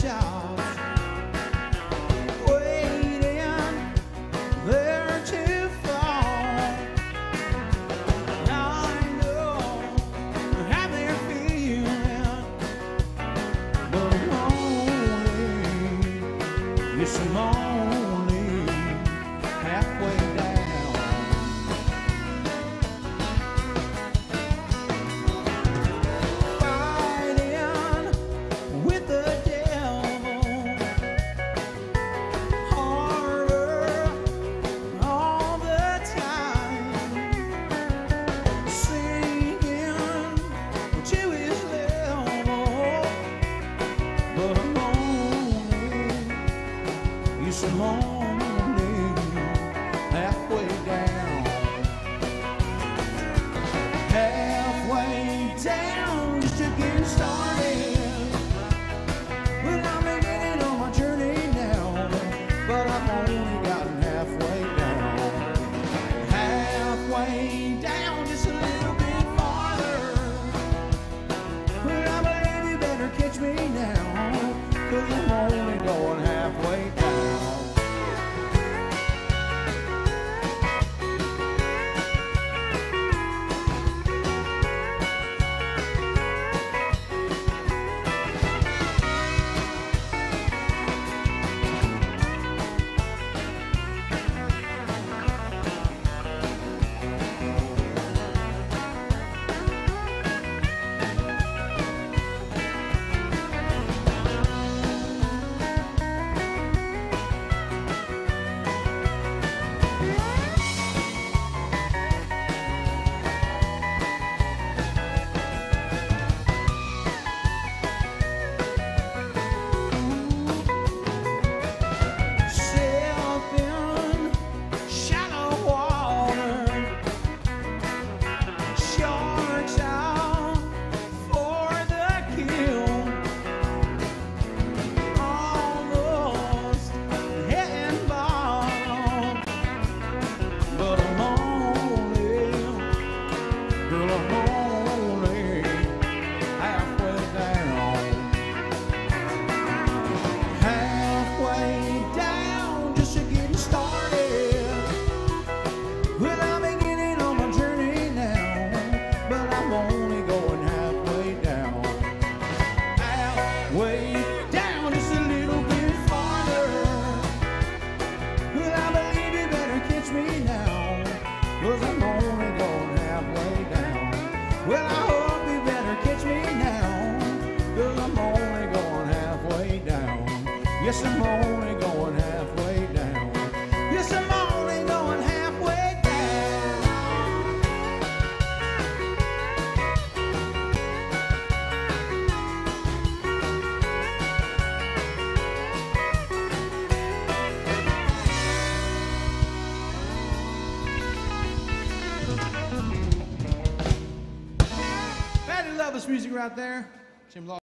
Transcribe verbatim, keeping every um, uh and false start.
shops, waiting there to fall. I know how they're feeling, but I'm only, yes, I'm only halfway down. I'm only halfway down, halfway down, just to get started. Well, I'm beginning on my journey now, but I've only gotten halfway down, halfway down, just a little bit farther. But I believe you better catch me now, 'cause I'm only going halfway down. Way down, just a little bit farther. Well, I believe you better catch me now, 'cause I'm only going halfway down. Well, I hope you better catch me now, 'cause I'm only going halfway down. Yes, I'm only going halfway down. Yes, I'm only going halfway down. Loveless music right there.